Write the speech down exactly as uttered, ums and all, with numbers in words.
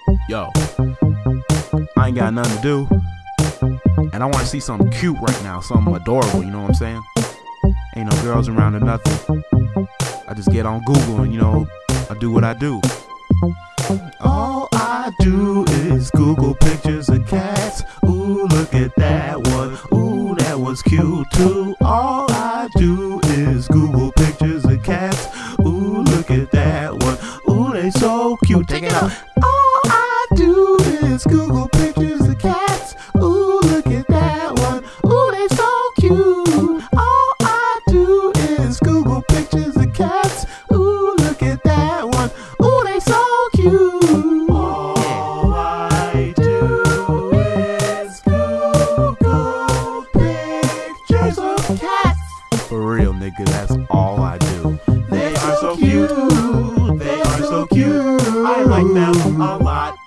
Yo, I ain't got nothing to do, and I want to see something cute right now, something adorable, you know what I'm saying? Ain't no girls around or nothing. I just get on Google and, you know, I do what I do. All I do is Google pictures of cats. Ooh, look at that one. Ooh, that one's cute too. All I do is Google pictures of cats. Ooh, look at that one. Ooh, they so cute. Take it out. All I do is Google pictures of cats. Ooh, look at that one. Ooh, they so cute. All I do is Google pictures of cats. Ooh, look at that one. Ooh, they so cute. All I do is Google pictures of cats. For real, nigga, that's all I do. They are so cute. They are so cute. I like them a lot.